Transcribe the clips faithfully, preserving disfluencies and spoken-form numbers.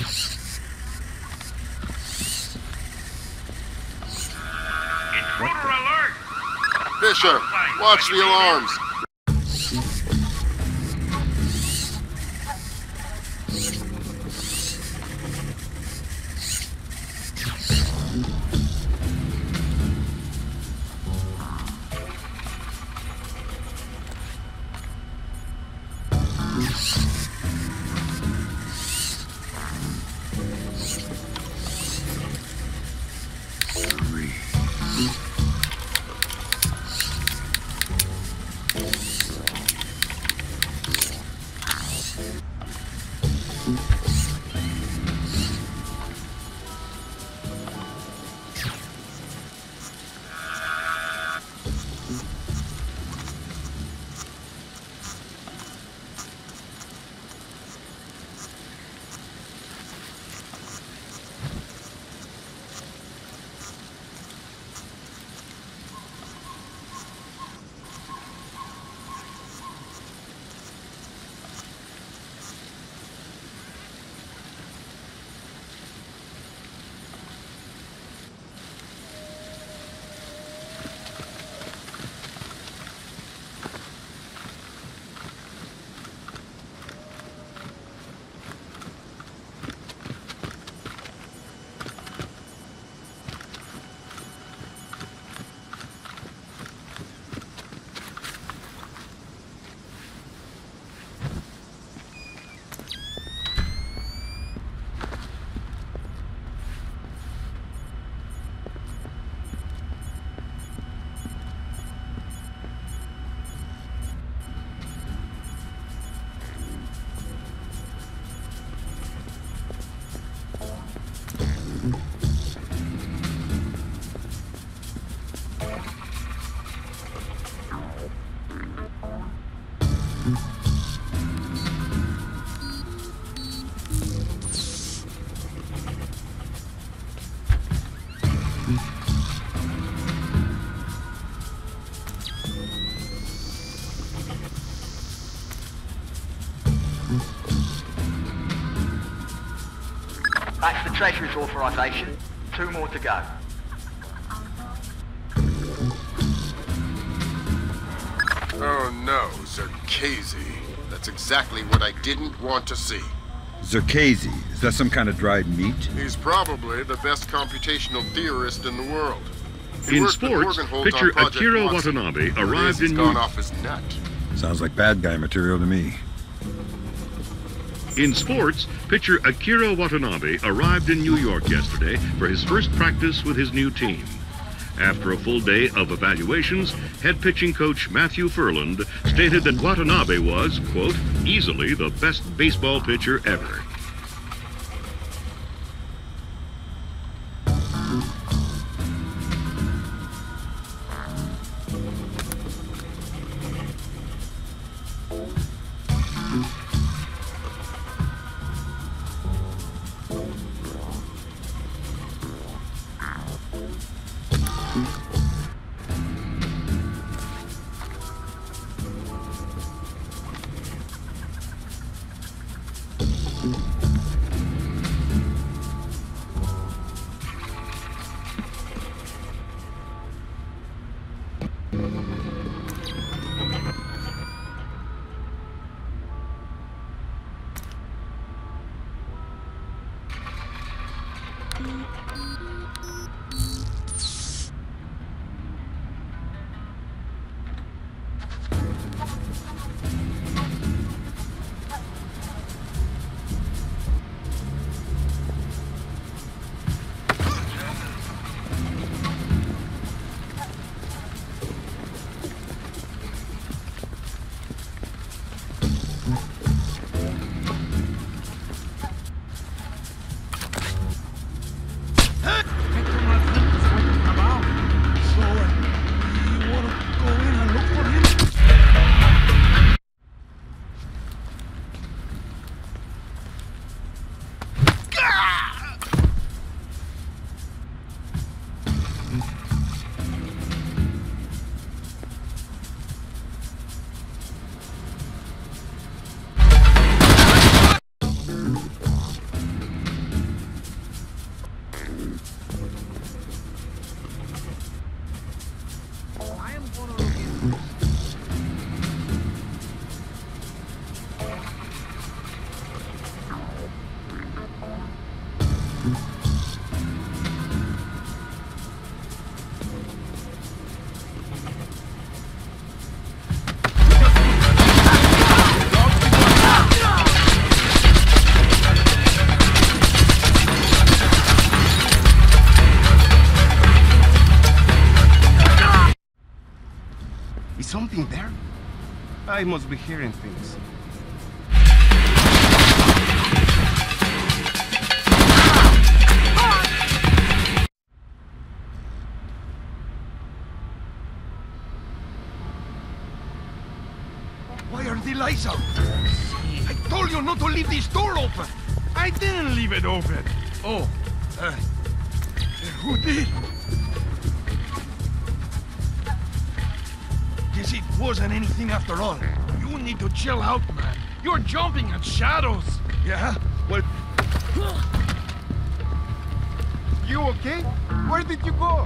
Intruder alert! Fisher, watch the alarms. That's the Treasury's authorisation. Two more to go. Oh no, Zerkezi. That's exactly what I didn't want to see. Zerkezi? Is that some kind of dried meat? He's probably the best computational theorist in the world. He In worked sports, with Morgenholt pitcher on Project Akira Watson. Watanabe It arrived is, he's in gone New... off his nut. Sounds like bad guy material to me. In sports, pitcher Akira Watanabe arrived in New York yesterday for his first practice with his new team. After a full day of evaluations, head pitching coach Matthew Furland stated that Watanabe was, quote, easily the best baseball pitcher ever. Is something there? I must be hearing things. Why are the lights out? I told you not to leave this door open! I didn't leave it open! Oh, uh, who did? Guess it wasn't anything after all. You need to chill out, man. You're jumping at shadows! Yeah? Well... You okay? Where did you go?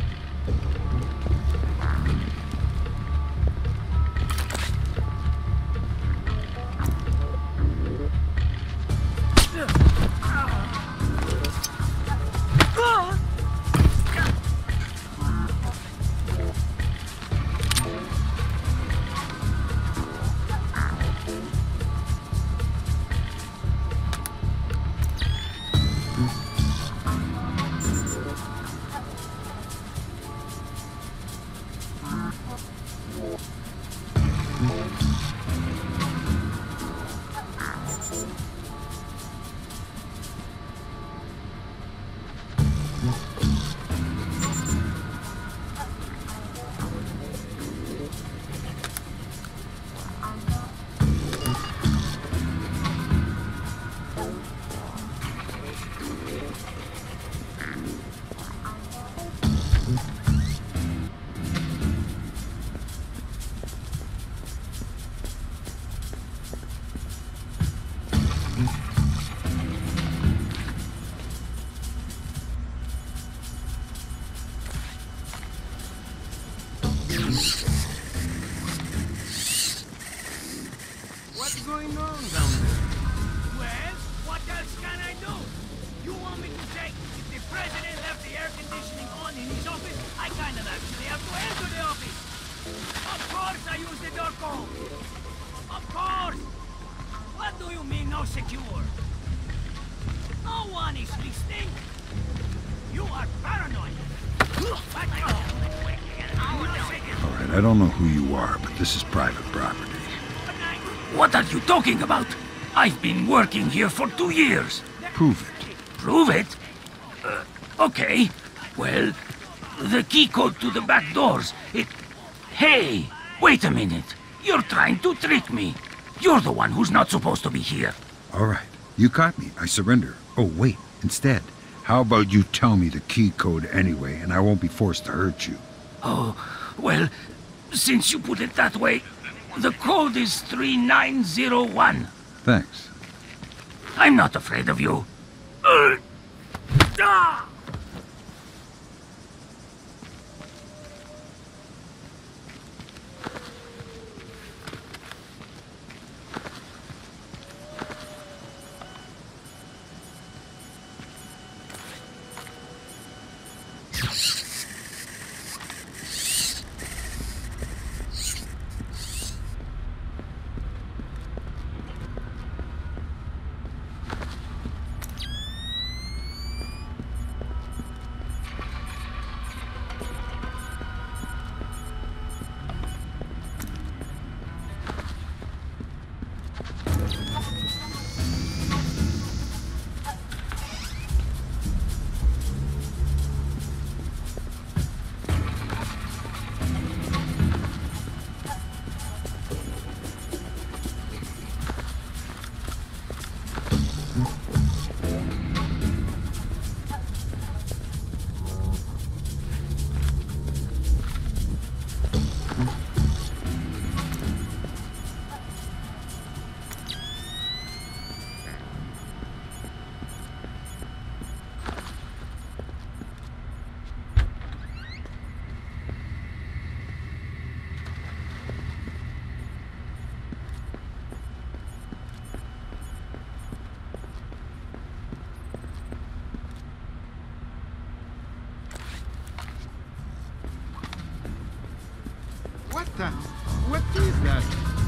Going on down there? Well, what else can I do? You want me to say if the president left the air conditioning on in his office, I kind of actually have to enter the office. Of course I use the door code. Of course. What do you mean no secure? No one is listening. You are paranoid. Alright, I don't know who you are, but this is private property. What are you talking about? I've been working here for two years. Prove it. Prove it? Uh, okay. Well, the key code to the back doors, it... Hey, wait a minute. You're trying to trick me. You're the one who's not supposed to be here. Alright, you caught me. I surrender. Oh, wait. Instead, how about you tell me the key code anyway, and I won't be forced to hurt you? Oh, well, since you put it that way, the code is three nine zero one. Thanks. I'm not afraid of you. Uh, ah! uh, what is that?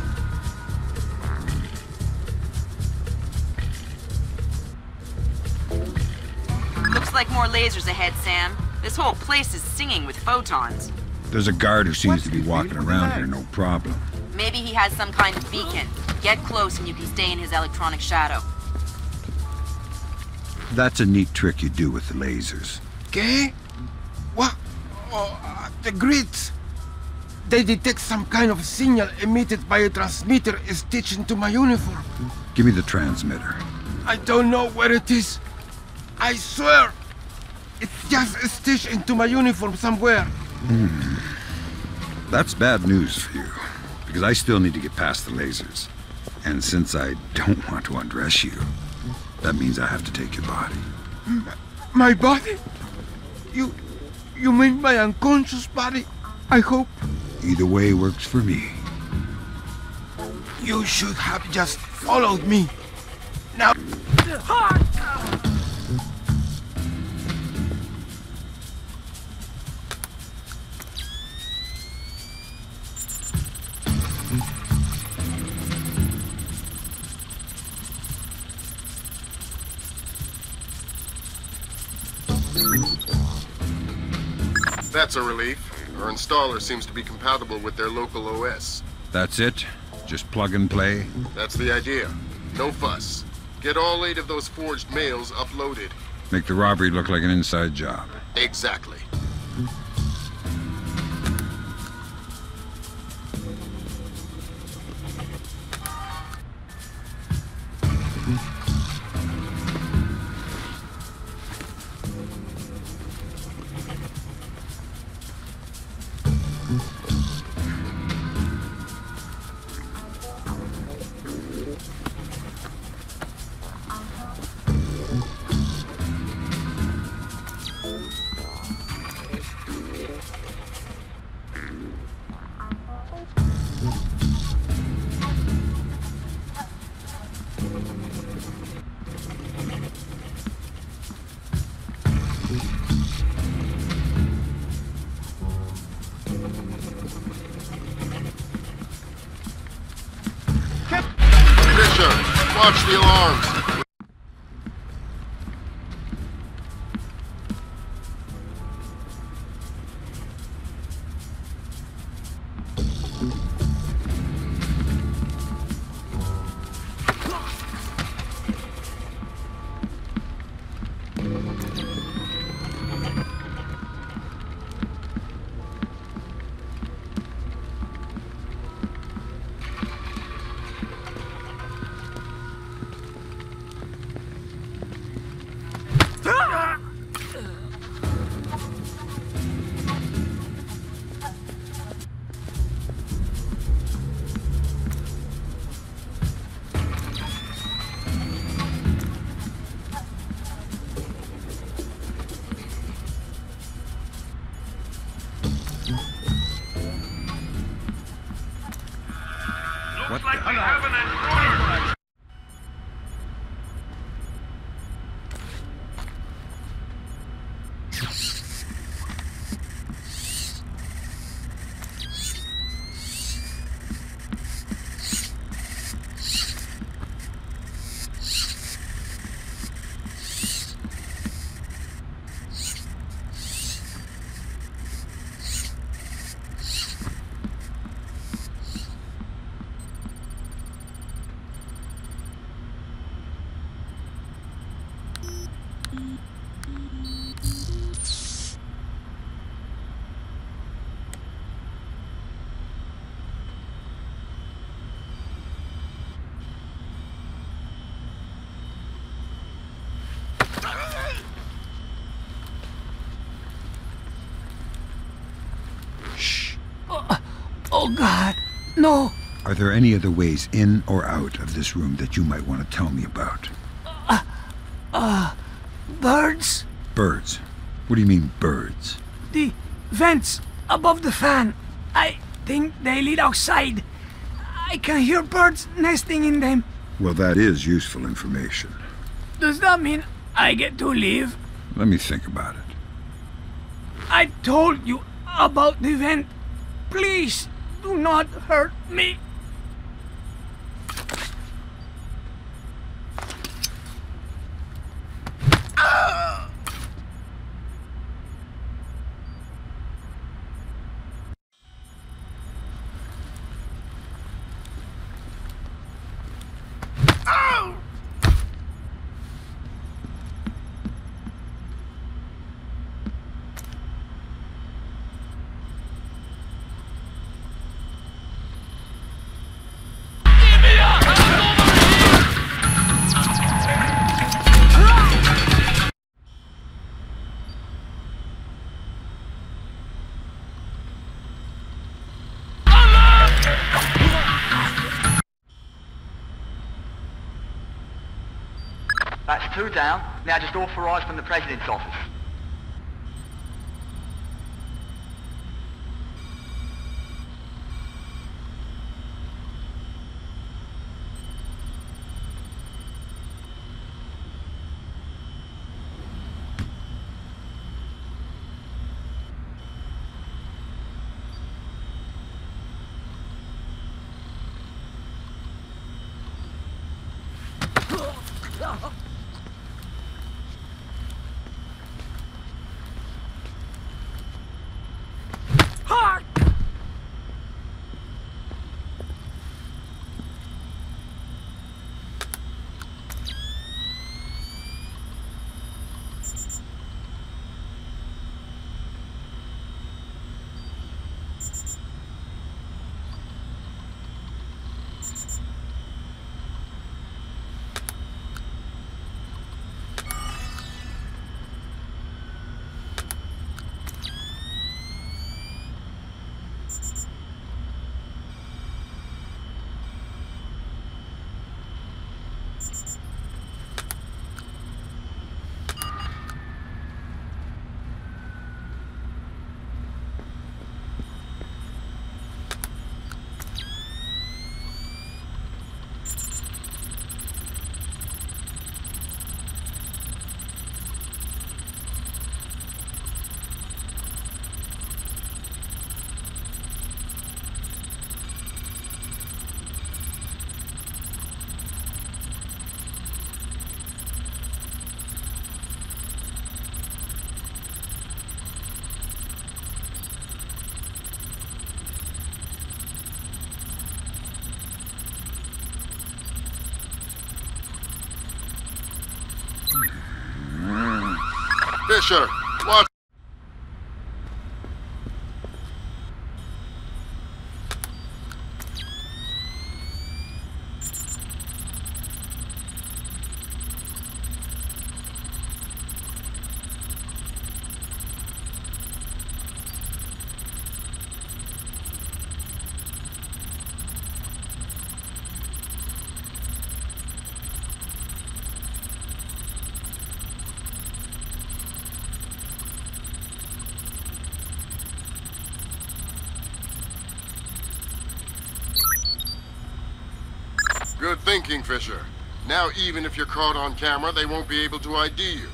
Looks like more lasers ahead, Sam. This whole place is singing with photons. There's a guard who seems What's to be the walking deal with around that? here, no problem. Maybe he has some kind of beacon. Get close and you can stay in his electronic shadow. That's a neat trick you do with the lasers. ¿Qué? What? Oh, uh, the grids. They detect some kind of signal emitted by a transmitter stitched into my uniform. Give me the transmitter. I don't know where it is. I swear. It's just stitched into my uniform somewhere. That's bad news for you, because I still need to get past the lasers. And since I don't want to undress you, that means I have to take your body. M my body? You... you mean my unconscious body? I hope. Either way works for me. You should have just followed me. Now... That's a relief. Our installer seems to be compatible with their local O S. That's it? Just plug and play? That's the idea. No fuss. Get all eight of those forged mails uploaded. Make the robbery look like an inside job. Exactly. Watch the alarms. Looks like we have an encounter. Oh, God. No. Are there any other ways in or out of this room that you might want to tell me about? Uh, uh, birds? Birds? What do you mean, birds? The vents above the fan. I think they lead outside. I can hear birds nesting in them. Well, that is useful information. Does that mean I get to leave? Let me think about it. I told you about the vent. Please, Do not hurt me. That's two down. Now just authorised from the President's office. Fisher, watch. Good thinking, Fisher. Now even if you're caught on camera, they won't be able to I D you.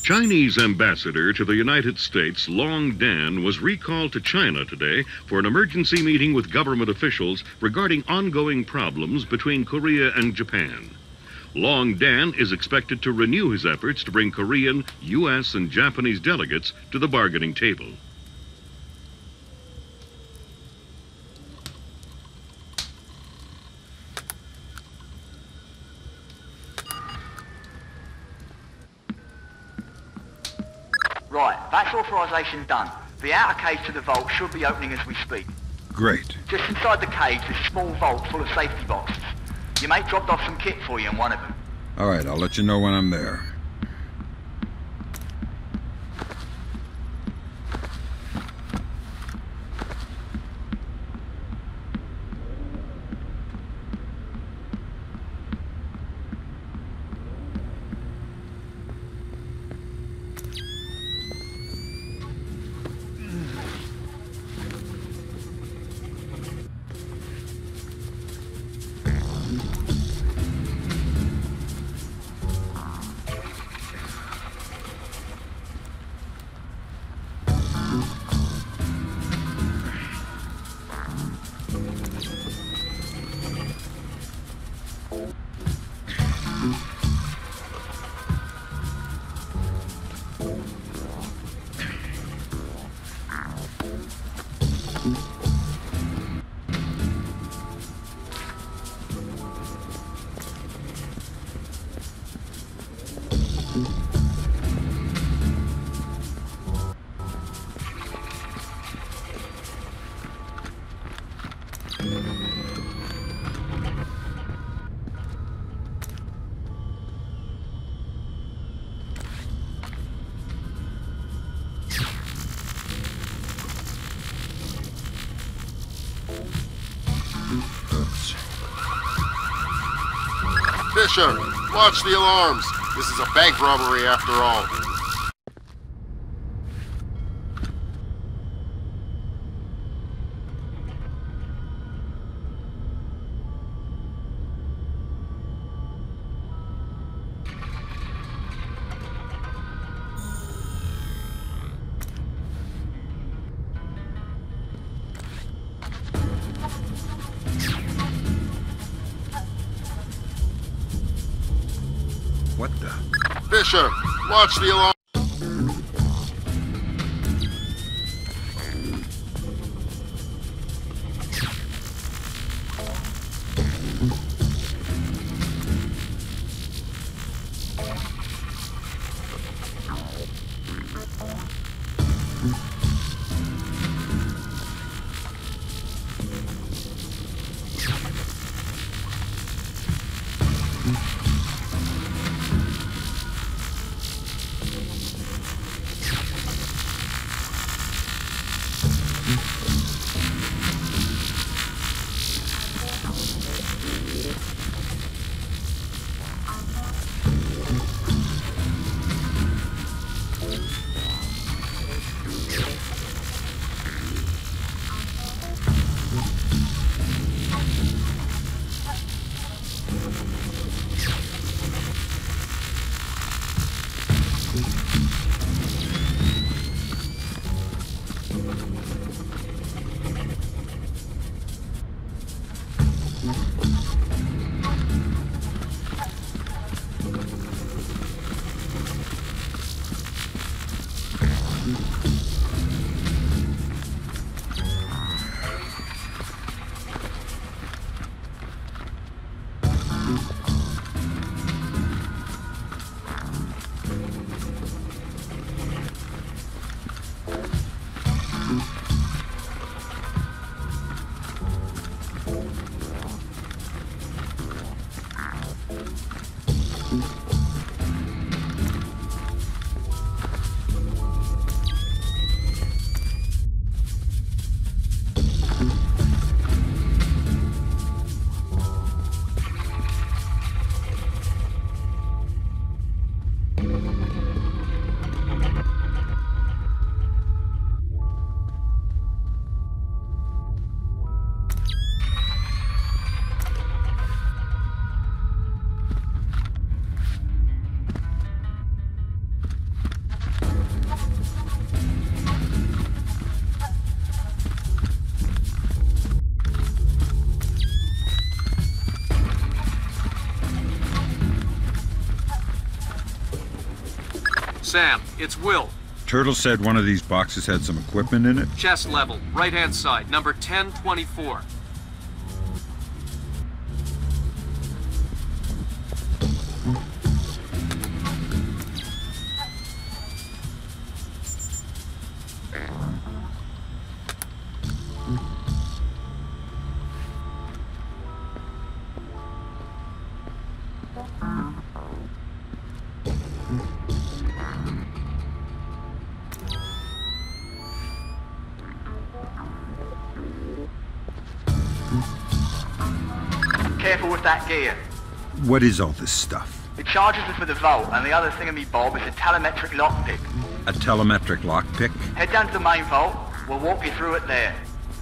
Chinese ambassador to the United States, Long Dan, was recalled to China today for an emergency meeting with government officials regarding ongoing problems between Korea and Japan. Long Dan is expected to renew his efforts to bring Korean, U S, and Japanese delegates to the bargaining table. Right, that's authorization done. The outer cage to the vault should be opening as we speak. Great. Just inside the cage, there's a small vault full of safety boxes. Your mate dropped off some kit for you in one of them. All right, I'll let you know when I'm there. Fisher, watch the alarms. This is a bank robbery after all. What the? Fisher, watch the alarm. Sam, it's Will. Turtle said one of these boxes had some equipment in it? Chest level, right-hand side, number ten twenty-four. Careful with that gear. What is all this stuff? The charges are for the vault, and the other thingamy-bob is a telemetric lockpick. A telemetric lockpick? Head down to the main vault. We'll walk you through it there.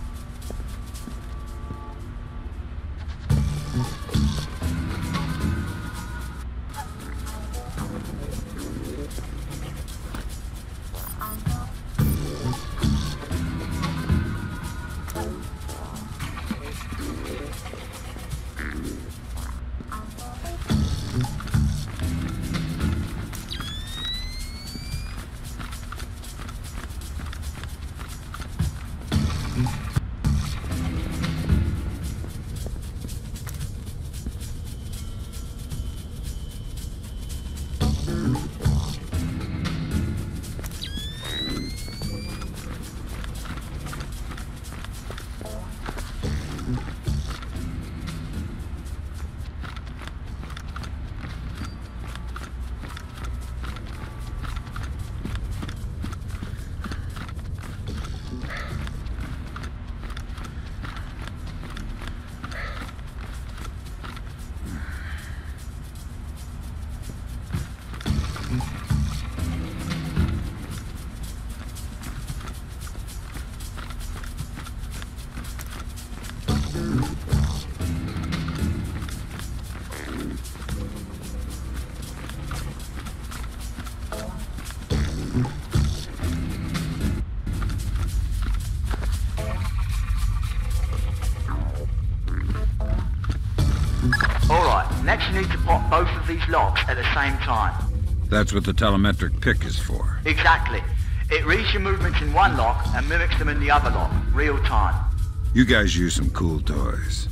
Next you need to pop both of these locks at the same time. That's what the telemetric pick is for. Exactly. It reads your movements in one lock and mimics them in the other lock, real time. You guys use some cool toys.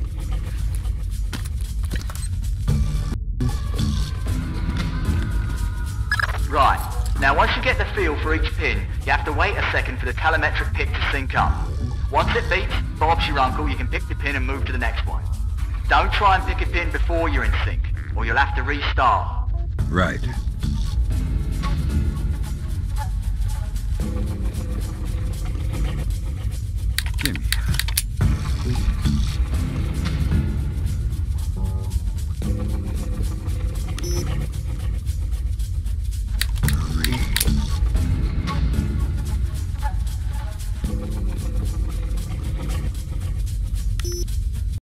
Right. Now once you get the feel for each pin, you have to wait a second for the telemetric pick to sync up. Once it beats, Bob's your uncle, you can pick the pin and move to the next one. Don't try and pick a pin before you're in sync, or you'll have to restart. Right.